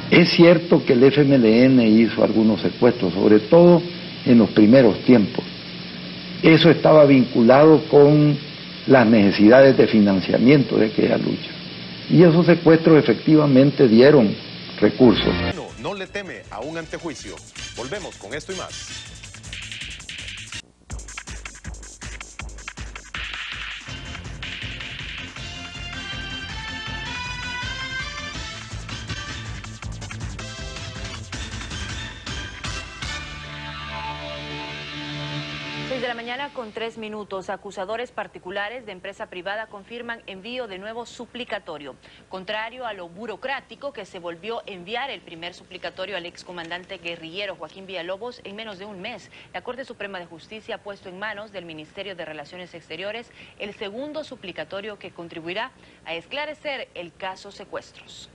Es cierto que el FMLN hizo algunos secuestros, sobre todo en los primeros tiempos. Eso estaba vinculado con las necesidades de financiamiento de aquella lucha. Y esos secuestros efectivamente dieron recursos. No le teme a un antejuicio. Volvemos con esto y más. De la mañana con 3 minutos, acusadores particulares de empresa privada confirman envío de nuevo suplicatorio. Contrario a lo burocrático que se volvió a enviar el primer suplicatorio al excomandante guerrillero Joaquín Villalobos en menos de un mes, la Corte Suprema de Justicia ha puesto en manos del Ministerio de Relaciones Exteriores el segundo suplicatorio que contribuirá a esclarecer el caso secuestros.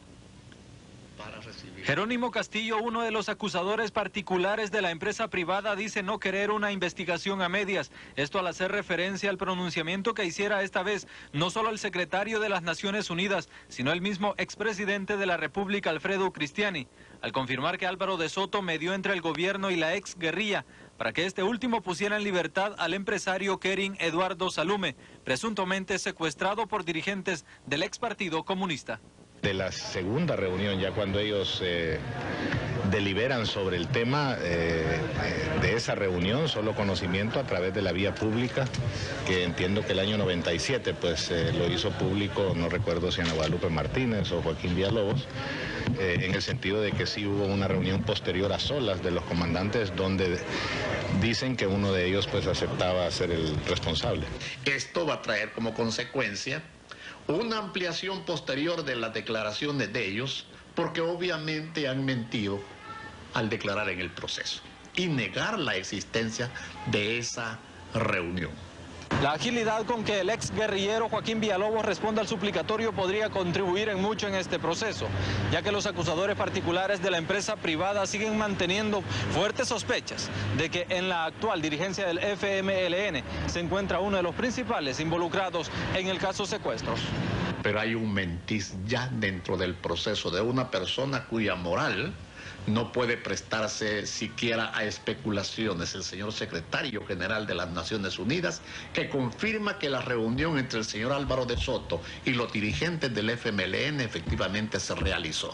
Jerónimo Castillo, uno de los acusadores particulares de la empresa privada, dice no querer una investigación a medias. Esto al hacer referencia al pronunciamiento que hiciera esta vez no solo el secretario de las Naciones Unidas, sino el mismo expresidente de la República, Alfredo Cristiani, al confirmar que Álvaro de Soto medió entre el gobierno y la ex guerrilla para que este último pusiera en libertad al empresario Kerin Eduardo Salume, presuntamente secuestrado por dirigentes del ex Partido Comunista. De la segunda reunión, ya cuando ellos deliberan sobre el tema de esa reunión, solo conocimiento a través de la vía pública, que entiendo que el año 97 pues lo hizo público, no recuerdo si Ana Guadalupe Martínez o Joaquín Villalobos, en el sentido de que sí hubo una reunión posterior a solas de los comandantes donde dicen que uno de ellos pues aceptaba ser el responsable. Esto va a traer como consecuencia una ampliación posterior de las declaraciones de ellos, porque obviamente han mentido al declarar en el proceso y negar la existencia de esa reunión. La agilidad con que el ex guerrillero Joaquín Villalobos responda al suplicatorio podría contribuir en mucho en este proceso, ya que los acusadores particulares de la empresa privada siguen manteniendo fuertes sospechas de que en la actual dirigencia del FMLN se encuentra uno de los principales involucrados en el caso secuestros. Pero hay un mentiz ya dentro del proceso de una persona cuya moral no puede prestarse siquiera a especulaciones. El señor secretario general de las Naciones Unidas, que confirma que la reunión entre el señor Álvaro de Soto y los dirigentes del FMLN efectivamente se realizó.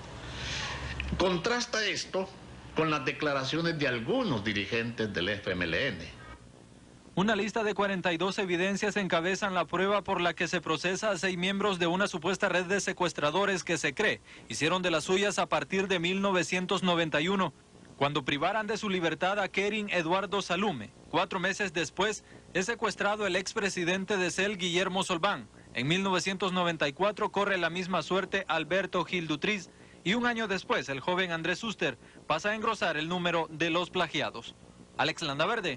Contrasta esto con las declaraciones de algunos dirigentes del FMLN. Una lista de 42 evidencias encabezan la prueba por la que se procesa a 6 miembros de una supuesta red de secuestradores que se cree hicieron de las suyas a partir de 1991, cuando privaran de su libertad a Kerin Eduardo Salume. 4 meses después es secuestrado el expresidente de CEL, Guillermo Solván. En 1994 corre la misma suerte Alberto Gil Dutriz y un año después el joven Andrés Suster pasa a engrosar el número de los plagiados. Alex Landaverde.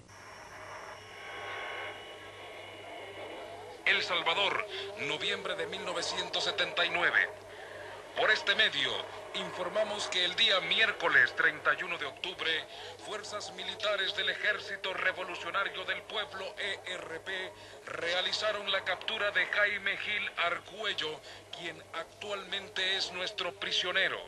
El Salvador, noviembre de 1979. Por este medio, informamos que el día miércoles 31 de octubre, fuerzas militares del Ejército Revolucionario del Pueblo, ERP, realizaron la captura de Jaime Gil Argüello, quien actualmente es nuestro prisionero.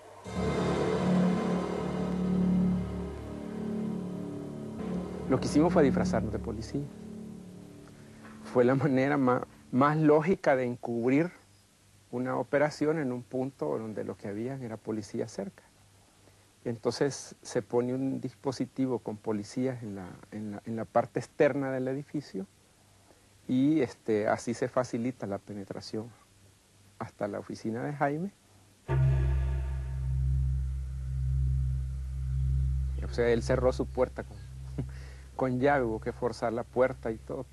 Lo que hicimos fue disfrazarnos de policía. Fue la manera más lógica de encubrir una operación en un punto donde lo que había era policía cerca. Entonces se pone un dispositivo con policías en la parte externa del edificio y así se facilita la penetración hasta la oficina de Jaime. O sea, él cerró su puerta con llave, hubo que forzar la puerta y todo.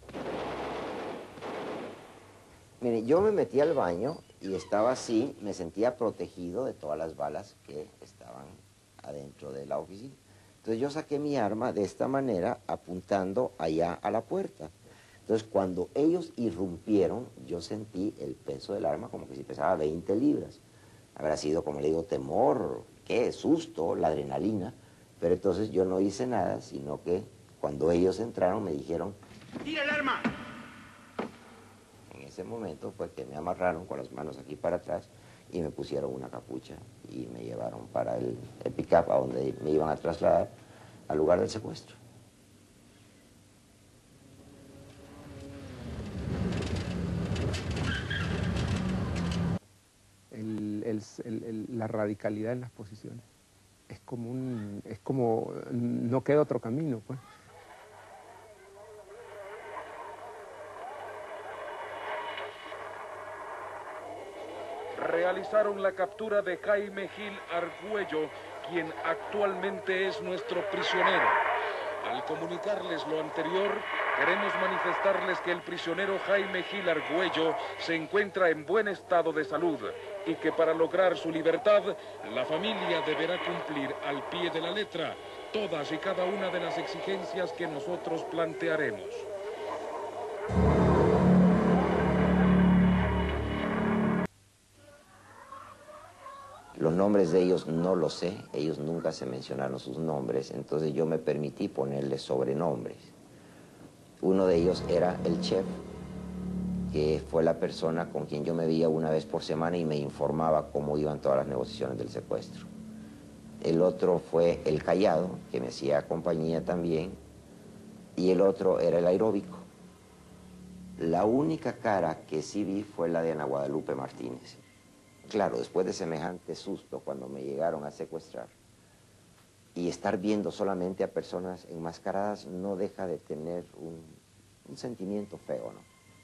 Mire, yo me metí al baño y estaba así, me sentía protegido de todas las balas que estaban adentro de la oficina. Entonces yo saqué mi arma de esta manera, apuntando allá a la puerta. Entonces cuando ellos irrumpieron, yo sentí el peso del arma como que si pesaba 20 libras. Habrá sido, como le digo, temor, qué susto, la adrenalina. Pero entonces yo no hice nada, sino que cuando ellos entraron me dijeron: ¡tira el arma! En ese momento fue que me amarraron con las manos aquí para atrás y me pusieron una capucha y me llevaron para el pick-up a donde me iban a trasladar al lugar del secuestro. La radicalidad en las posiciones. Es como no queda otro camino, pues. Realizaron la captura de Jaime Gil Argüello, quien actualmente es nuestro prisionero. Al comunicarles lo anterior, queremos manifestarles que el prisionero Jaime Gil Argüello se encuentra en buen estado de salud y que para lograr su libertad, la familia deberá cumplir al pie de la letra todas y cada una de las exigencias que nosotros plantearemos. Los nombres de ellos no los sé, ellos nunca se mencionaron sus nombres, entonces yo me permití ponerles sobrenombres. Uno de ellos era el chef, que fue la persona con quien yo me veía una vez por semana y me informaba cómo iban todas las negociaciones del secuestro. El otro fue el callado, que me hacía compañía también, y el otro era el aeróbico. La única cara que sí vi fue la de Ana Guadalupe Martínez. Claro, después de semejante susto, cuando me llegaron a secuestrar, y estar viendo solamente a personas enmascaradas no deja de tener un sentimiento feo, ¿no?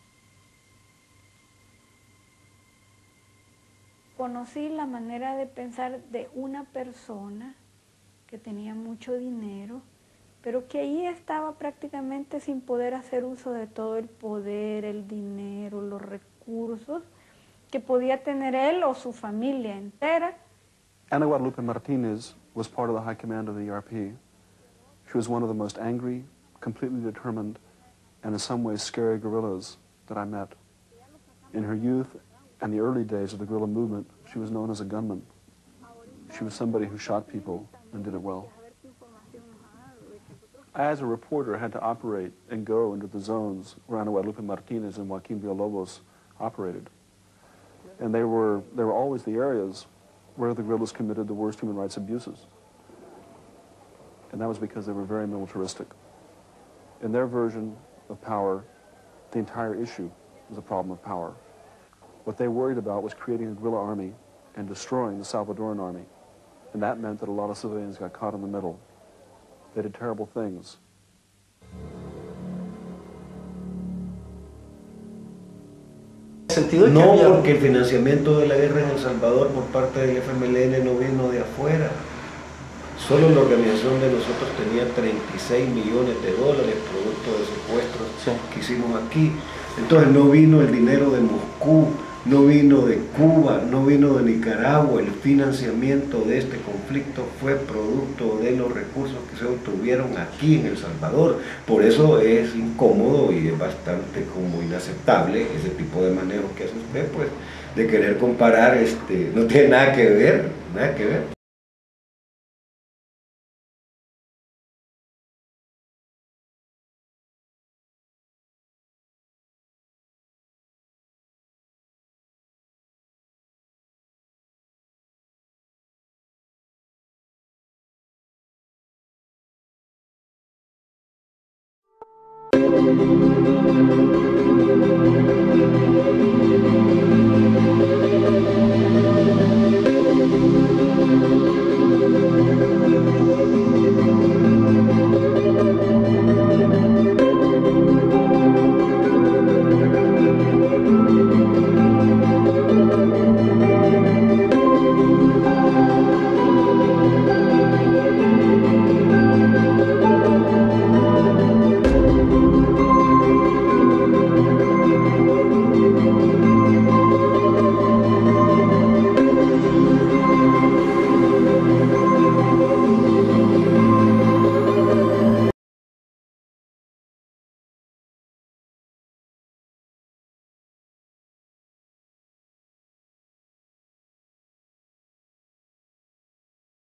Conocí la manera de pensar de una persona que tenía mucho dinero, pero que ahí estaba prácticamente sin poder hacer uso de todo el poder, el dinero, los recursos que podía tener él o su familia entera. Ana Guadalupe Martinez was part of the high command of the ERP. She was one of the most angry, completely determined, and in some ways scary guerrillas that I met. In her youth and the early days of the guerrilla movement, she was known as a gunman. She was somebody who shot people and did it well. I, as a reporter, had to operate and go into the zones where Ana Guadalupe Martinez and Joaquin Villalobos operated. And they were always the areas where the guerrillas committed the worst human rights abuses. And that was because they were very militaristic. In their version of power, the entire issue was a problem of power. What they worried about was creating a guerrilla army and destroying the Salvadoran army. And that meant that a lot of civilians got caught in the middle. They did terrible things. No, porque el financiamiento de la guerra en El Salvador por parte del FMLN no vino de afuera. Solo la organización de nosotros tenía 36 millones de dólares producto de secuestros que hicimos aquí. Entonces no vino el dinero de Moscú, no vino de Cuba, no vino de Nicaragua. El financiamiento de este conflicto fue producto de los recursos que se obtuvieron aquí en El Salvador. Por eso es incómodo y es bastante como inaceptable ese tipo de manejo que hace usted, pues, de querer comparar, no tiene nada que ver, nada que ver.